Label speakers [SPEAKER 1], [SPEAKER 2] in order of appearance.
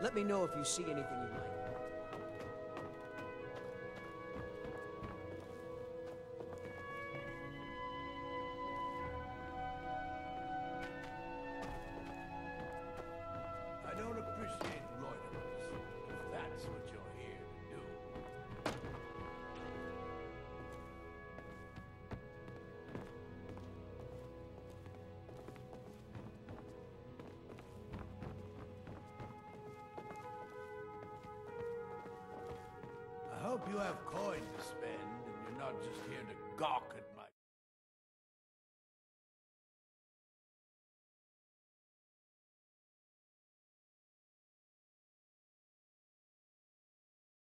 [SPEAKER 1] Let me know if you see anything you like.
[SPEAKER 2] I don't appreciate loiterers, if that's what you're here to do. I hope you have coin to spend, and you're not just here to gawk at